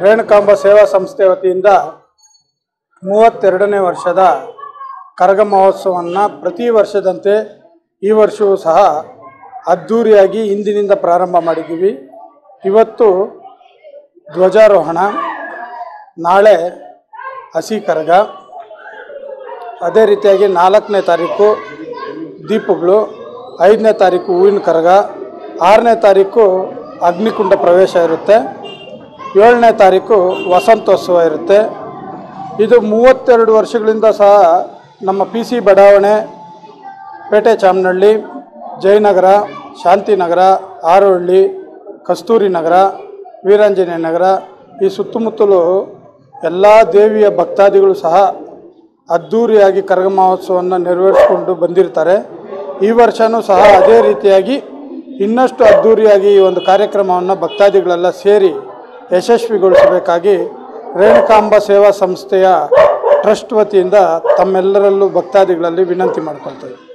ರೇಣುಕಾಂಬ ಸೇವಾ ಸಂಸ್ಥೆ ವತಿಯಿಂದ 32ನೇ ವರ್ಷದ ಕರಗ ಮಹೋತ್ಸವವನ್ನು ಪ್ರತಿ ವರ್ಷದಂತೆ ಈ ವರ್ಷವೂ ಸಹ ಅದ್ಧೂರಿಯಾಗಿ ಇಂದಿನಿಂದ ಪ್ರಾರಂಭ ಮಾಡಿದ್ದೀವಿ. ಇವತ್ತು ಧ್ವಜಾರೋಹಣ, ನಾಳೆ ಹಸಿ ಕರಗ, ಅದೇ ರೀತಿಯಾಗಿ 4ನೇ ತಾರೀಕು ದೀಪಗಳು, 5ನೇ ತಾರೀಕು ಹೂವಿನ ಕರಗ, 6ನೇ ತಾರೀಕು ಅಗ್ನಿಕುಂಡ ಪ್ರವೇಶ ಇರುತ್ತೆ, 7ನೇ ತಾರೀಕು ವಸಂತೋತ್ಸವ ಇರುತ್ತೆ. ಇದು 32 ವರ್ಷಗಳಿಂದ ಸಹ ನಮ್ಮ PC ಬಡಾವಣೆ, ಪೇಟೆ ಚಾಮನಹಳ್ಳಿ, ಜಯನಗರ, ಶಾಂತಿನಗರ, ಆರೋಹಳ್ಳಿ, ಕಸ್ತೂರಿ ನಗರ, ವೀರಾಂಜನೇಯ ನಗರ ಈ ಸುತ್ತಮುತ್ತಲು ಎಲ್ಲ ದೇವಿಯ ಭಕ್ತಾದಿಗಳು ಸಹ ಅದ್ಧೂರಿಯಾಗಿ ಕರಗ ಮಹೋತ್ಸವವನ್ನು ನೆರವೇರಿಸಿಕೊಂಡು ಬಂದಿರ್ತಾರೆ. ಈ ವರ್ಷವೂ ಸಹ ಅದೇ ರೀತಿಯಾಗಿ ಇನ್ನಷ್ಟು ಅದ್ಧೂರಿಯಾಗಿ ಈ ಒಂದು ಕಾರ್ಯಕ್ರಮವನ್ನು ಭಕ್ತಾದಿಗಳೆಲ್ಲ ಸೇರಿ ಯಶಸ್ವಿಗೊಳಿಸಬೇಕಾಗಿ ರೇಣುಕಾಂಬ ಸೇವಾ ಸಂಸ್ಥೆಯ ಟ್ರಸ್ಟ್ ವತಿಯಿಂದ ತಮ್ಮೆಲ್ಲರಲ್ಲೂ ಭಕ್ತಾದಿಗಳಲ್ಲಿ ವಿನಂತಿ ಮಾಡ್ಕೊಳ್ತೇವೆ.